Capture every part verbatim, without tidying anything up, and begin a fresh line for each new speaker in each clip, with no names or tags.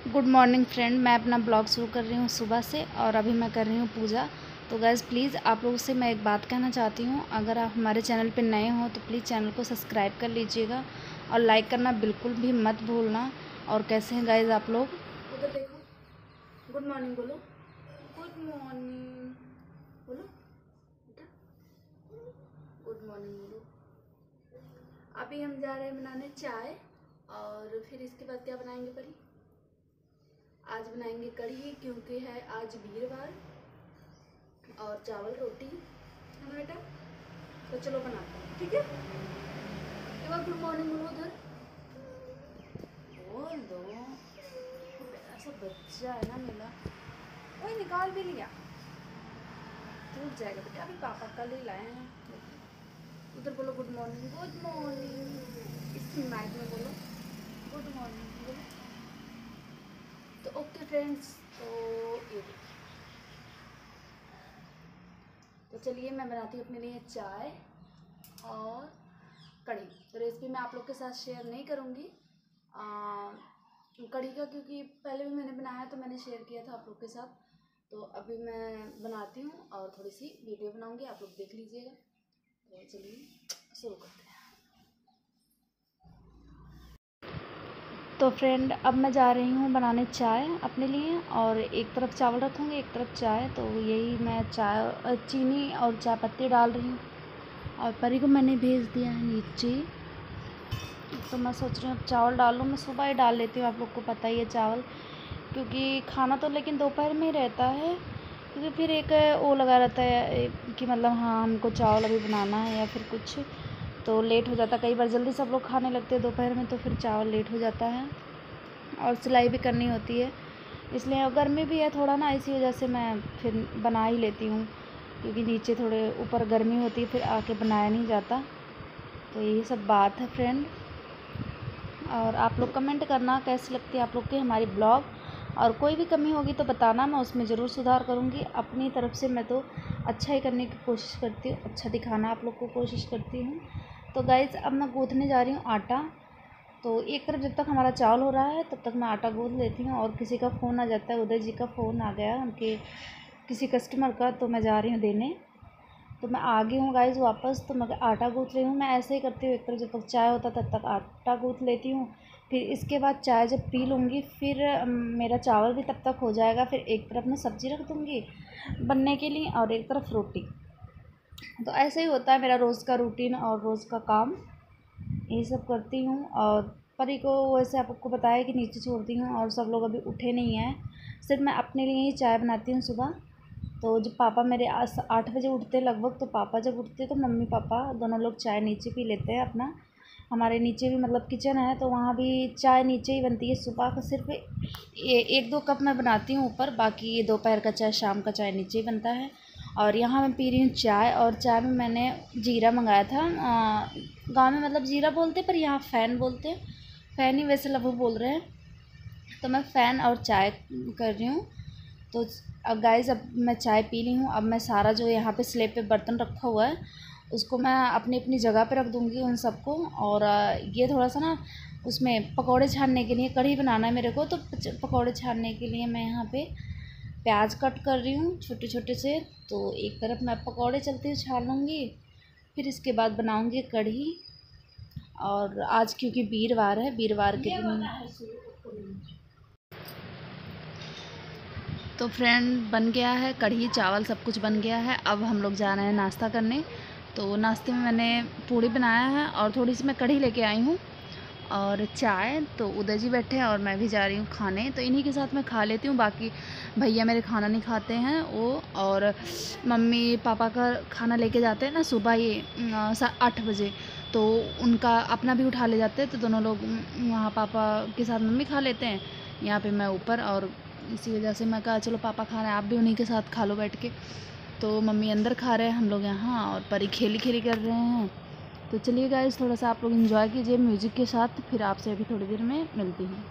Good morning friend. मैं अपना blog शुरू कर रही हूँ सुबह से और अभी मैं कर रही हूँ पूजा। तो गैस प्लीज़ आप लोगों से मैं एक बात कहना चाहती हूँ, अगर आप हमारे चैनल पर नए हो तो प्लीज़ चैनल को सब्सक्राइब कर लीजिएगा और लाइक करना बिल्कुल भी मत भूलना। और कैसे हैं गाइज आप लोग? उधर देखो, गुड मॉर्निंग बोलो, गुड मॉर्निंग बोलो बेटा, गुड मॉर्निंग बोलो। अभी हम जा रहे हैं बनाने चाय और फिर इसके बाद क्या बनाएंगे परी? आज बनाएंगे कढ़ी क्योंकि है आज वीरवार और चावल रोटी है ना बेटा। तो चलो बनाते हैं, ठीक है। एक बार गुड मॉर्निंग बोलो, उधर बोल दो। ऐसा बच्चा है ना मेरा, वही निकाल भी लिया, टूट जाएगा बेटा। अभी पापा कल ही लाए हैं। उधर बोलो गुड मॉर्निंग, गुड मॉर्निंग। इस माइक में बोलो गुड मॉर्निंग बोलो। तो ओके फ्रेंड्स, तो ये तो चलिए मैं बनाती हूँ अपने लिए चाय और कढ़ी। तो रेसिपी मैं आप लोग के साथ शेयर नहीं करूँगी कढ़ी का, क्योंकि पहले भी मैंने बनाया तो मैंने शेयर किया था आप लोग के साथ। तो अभी मैं बनाती हूँ और थोड़ी सी वीडियो बनाऊँगी, आप लोग देख लीजिएगा। तो चलिए शुरू करते हैं। तो फ्रेंड अब मैं जा रही हूँ बनाने चाय अपने लिए, और एक तरफ चावल रखूँगी एक तरफ चाय। तो यही मैं चाय चीनी और चाय पत्ती डाल रही हूँ और परी को मैंने भेज दिया है नीचे। तो मैं सोच रही हूँ चावल डाल लूँ। मैं सुबह ही डाल लेती हूँ, आप लोग को पता ही है चावल, क्योंकि खाना तो लेकिन दोपहर में ही रहता है, क्योंकि फिर एक वो लगा रहता है कि मतलब हाँ हमको चावल अभी बनाना है या फिर कुछ, तो लेट हो जाता है। कई बार जल्दी सब लोग खाने लगते हैं दोपहर में, तो फिर चावल लेट हो जाता है और सिलाई भी करनी होती है, इसलिए गर्मी भी है थोड़ा ना, इसी वजह से मैं फिर बना ही लेती हूँ, क्योंकि नीचे थोड़े ऊपर गर्मी होती है फिर आके बनाया नहीं जाता। तो यही सब बात है फ्रेंड। और आप लोग कमेंट करना कैसी लगती है आप लोग की हमारी ब्लॉग, और कोई भी कमी होगी तो बताना, मैं उसमें ज़रूर सुधार करूँगी। अपनी तरफ से मैं तो अच्छा ही करने की कोशिश करती हूँ, अच्छा दिखाना आप लोग को कोशिश करती हूँ। तो गाइज़ अब मैं गूँथने जा रही हूँ आटा। तो एक तरफ जब तक हमारा चावल हो रहा है तब तक मैं आटा गूँथ लेती हूँ। और किसी का फ़ोन आ जाता है, उदय जी का फ़ोन आ गया उनके किसी कस्टमर का, तो मैं जा रही हूँ देने। तो मैं आ गई हूँ गाइज़ वापस। तो मैं आटा गूँथ रही हूँ। मैं ऐसे ही करती हूँ, एक तरफ जब तक चाय होता तब तक आटा गूँथ लेती हूँ, फिर इसके बाद चाय जब पी लूँगी फिर मेरा चावल भी तब तक हो जाएगा। फिर एक तरफ मैं सब्ज़ी रख दूँगी बनने के लिए और एक तरफ रोटी। तो ऐसे ही होता है मेरा रोज़ का रूटीन और रोज़ का काम, यही सब करती हूँ। और परी को वैसे आपको बताया कि नीचे छोड़ती हूँ और सब लोग अभी उठे नहीं हैं, सिर्फ मैं अपने लिए ही चाय बनाती हूँ सुबह। तो जब पापा मेरे आठ बजे उठते लगभग, तो पापा जब उठते तो मम्मी पापा दोनों लोग चाय नीचे पी लेते हैं अपना। हमारे नीचे भी मतलब किचन है, तो वहाँ भी चाय नीचे ही बनती है सुबह का। सिर्फ एक दो कप मैं बनाती हूँ ऊपर, बाकी दोपहर का चाय शाम का चाय नीचे ही बनता है। और यहाँ मैं पी रही हूँ चाय, और चाय में मैंने जीरा मंगाया था। गांव में मतलब जीरा बोलते पर यहाँ फ़ैन बोलते हैं, फ़ैन ही वैसे लगभग बोल रहे हैं। तो मैं फ़ैन और चाय कर रही हूँ। तो अब गाइस अब मैं चाय पी ली हूँ। अब मैं सारा जो यहाँ पे स्लेब पे बर्तन रखा हुआ है उसको मैं अपनी अपनी जगह पे रख दूँगी उन सबको। और ये थोड़ा सा ना उसमें पकौड़े छानने के लिए, कढ़ी बनाना है मेरे को, तो पकौड़े छानने के लिए मैं यहाँ पे प्याज कट कर रही हूँ छोटे छोटे से। तो एक तरफ मैं पकौड़े चलते हुए छान लूँगी, फिर इसके बाद बनाऊँगी कढ़ी। और आज क्योंकि वीरवार है, वीरवार के दिन तो फ्रेंड बन गया है कढ़ी चावल, सब कुछ बन गया है। अब हम लोग जा रहे हैं नाश्ता करने। तो नाश्ते में मैंने पूड़ी बनाया है और थोड़ी सी मैं कढ़ी लेके आई हूँ और चाय। तो उदय जी बैठे हैं और मैं भी जा रही हूँ खाने, तो इन्हीं के साथ मैं खा लेती हूँ। बाकी भैया मेरे खाना नहीं खाते हैं वो, और मम्मी पापा का खाना लेके जाते हैं ना सुबह ये आठ बजे, तो उनका अपना भी उठा ले जाते हैं। तो दोनों लोग वहाँ पापा के साथ मम्मी खा लेते हैं, यहाँ पे मैं ऊपर। और इसी वजह से मैं कहा चलो पापा खा रहे हैं, आप भी उन्हीं के साथ खा लो बैठ के। तो मम्मी अंदर खा रहे हैं, हम लोग यहाँ, और परी खेली खेली कर रहे हैं। तो चलिए गाइस थोड़ा सा आप लोग एंजॉय कीजिए म्यूज़िक के साथ, फिर आपसे अभी थोड़ी देर में मिलती हूँ।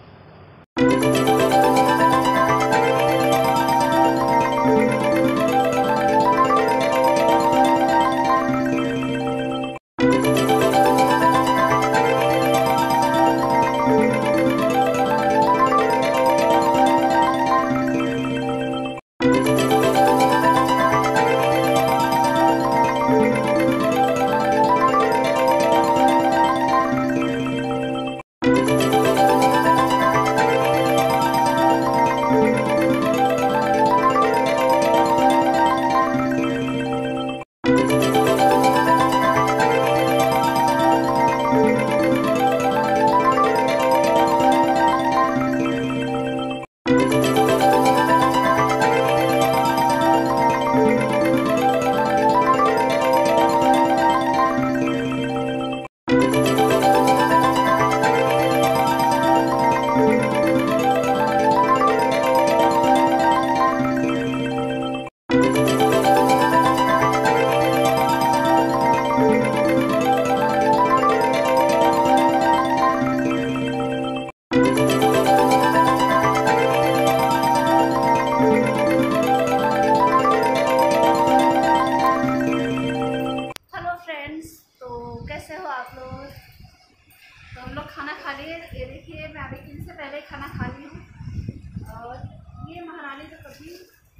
सारे खाना खा ली हूँ। और ये महारानी तो कभी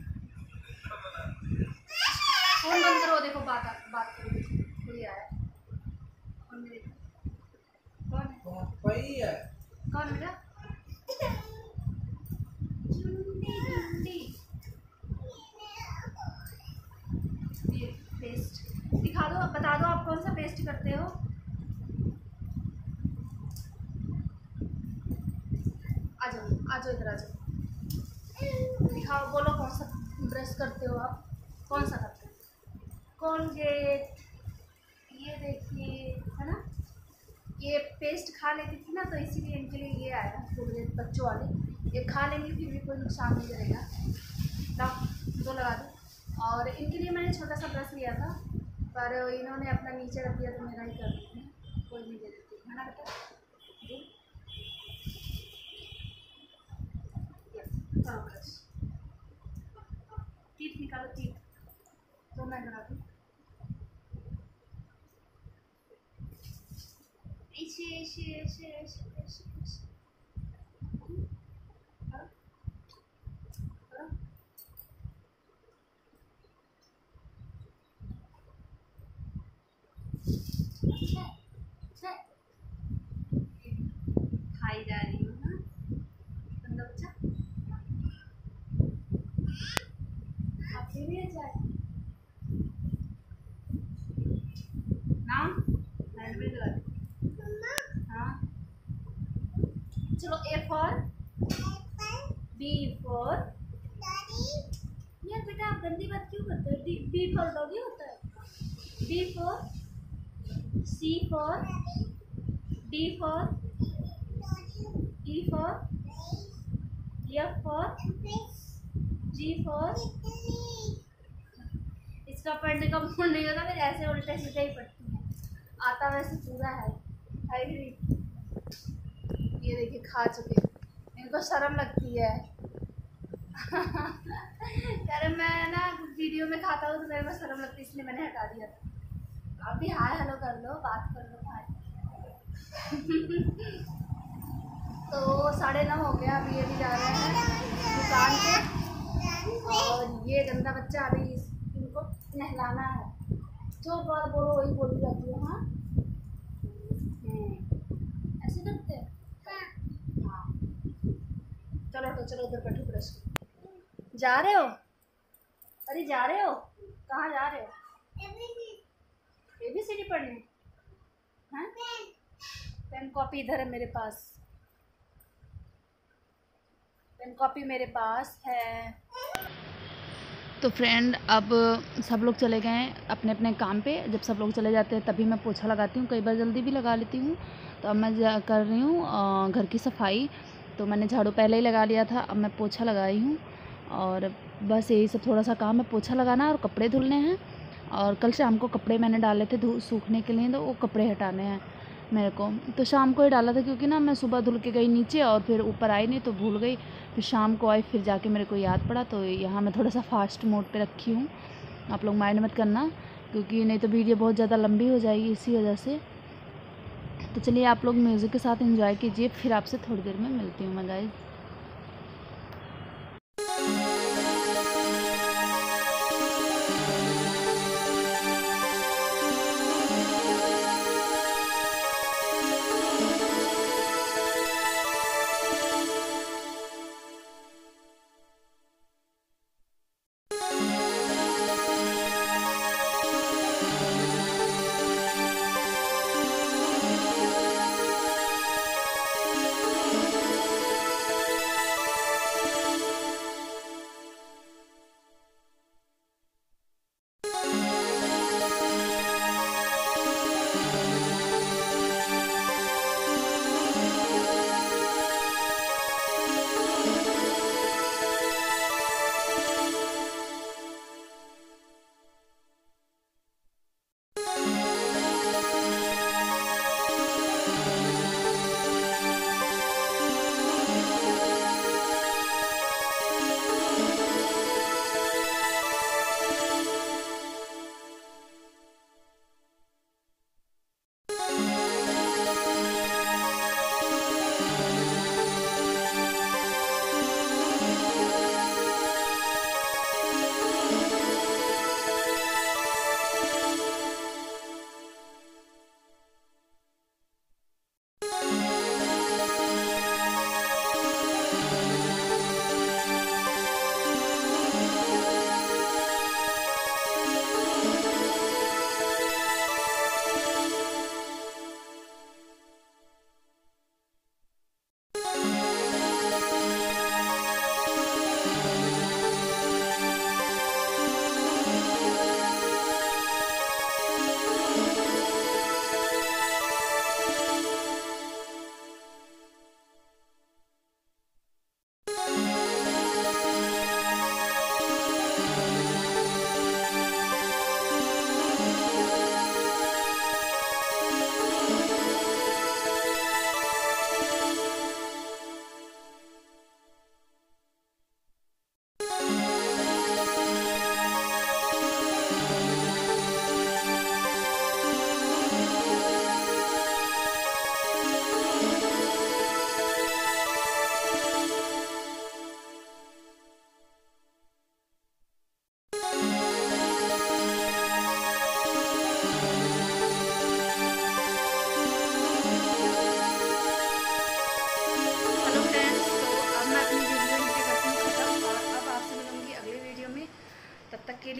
फोन बंद करो, देखो बात बात करो, कोई आया कौन मेरे कौन है कौन मेरा चुंडी चुंडी। ये पेस्ट दिखा दो, बता दो आप कौन सा पेस्ट करते हो। आ जाओ आ जाओ इधर आ जाओ, दिखाओ, बोलो कौन सा ब्रश करते हो आप, कौन सा करते हो। कोलगेट, ये देखिए है ना, ये पेस्ट खा लेती थी ना तो इसीलिए इनके लिए ये आया कोलगेट बच्चों वाले। ये खा लेंगे फिर भी कोई नुकसान नहीं करेगा। लाओ दो लगा दो। और इनके लिए मैंने छोटा सा ब्रश लिया था पर इन्होंने अपना नीचे रख दिया तो मेरा ही कर देती है, कोई नहीं दे देती है ना बेटा। ब्रश टीथ निकालो, टीथ तो मैं करा दूँ। ऐसे ऐसे ऐसे ऐसे ऐसे ऐसे खाई जा रही हूँ ना बंदा बच्चा। आप भी जाए नाम में लगा दे। हाँ चलो, ए फॉर बी फॉर यार बेटा आप गंदी बात क्यों करते हो। बी फॉर डॉगी होता है। B for C for D for E for F for G for. इसका पढ़ने का मूड नहीं होता, फिर ऐसे उल्टे सीधे ही पढ़ती है, आता वैसे पूरा है। ये देखिए खा चुके, इनको शर्म लगती है। अरे मैं ना वीडियो में खाता हूँ तो मेरे को शर्म लगती है, इसलिए मैंने हटा दिया था। आप भी हाय हेलो कर लो, बात कर लो भाई। तो साढ़े नौ हो गया, अभी ये भी जा रहे हैं दुकान पे। और ये गंदा बच्चा अभी इनको नहलाना है। जो बात बोलो वही बोली जाती है। हाँ ऐसे करते हैं। हाँ चलो तो चलो उधर बैठो, ब्रश जा रहे हो। अरे जा रहे हो, कहाँ जा रहे हो। ए बी सी डी पढ़ने। हाँ पेन कॉपी इधर है मेरे पास, पेन कॉपी मेरे पास है। तो फ्रेंड अब सब लोग चले गए हैं अपने अपने काम पे। जब सब लोग चले जाते हैं तभी मैं पोछा लगाती हूँ, कई बार जल्दी भी लगा लेती हूँ। तो अब मैं जा कर रही हूँ घर की सफाई। तो मैंने झाड़ू पहले ही लगा लिया था, अब मैं पोछा लगाई हूँ। और बस यही सब थोड़ा सा काम है, पोछा लगाना और कपड़े धुलने हैं। और कल शाम को कपड़े मैंने डाले थे धो सूखने के लिए, तो वो कपड़े हटाने हैं मेरे को। तो शाम को ही डाला था क्योंकि ना मैं सुबह धुल के गई नीचे और फिर ऊपर आई नहीं तो भूल गई। फिर शाम को आई, फिर जाके मेरे को याद पड़ा। तो यहाँ मैं थोड़ा सा फास्ट मोड पे रखी हूँ, आप लोग माइंड मत करना क्योंकि नहीं तो वीडियो बहुत ज़्यादा लंबी हो जाएगी इसी वजह से। तो चलिए आप लोग म्यूज़िक के साथ एंजॉय कीजिए, फिर आपसे थोड़ी देर में मिलती हूँ मैं गाइस।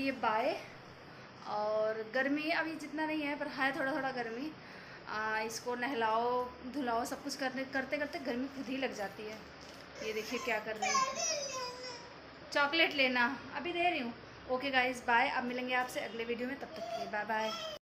लिए बाय। और गर्मी अभी जितना नहीं है पर है थोड़ा थोड़ा गर्मी। आ, इसको नहलाओ धुलाओ सब कुछ करने करते करते गर्मी खुद ही लग जाती है। ये देखिए क्या कर रही है, चॉकलेट लेना, अभी दे रही हूँ। ओके गाइस बाय, अब मिलेंगे आपसे अगले वीडियो में, तब तक के लिए बाय बाय।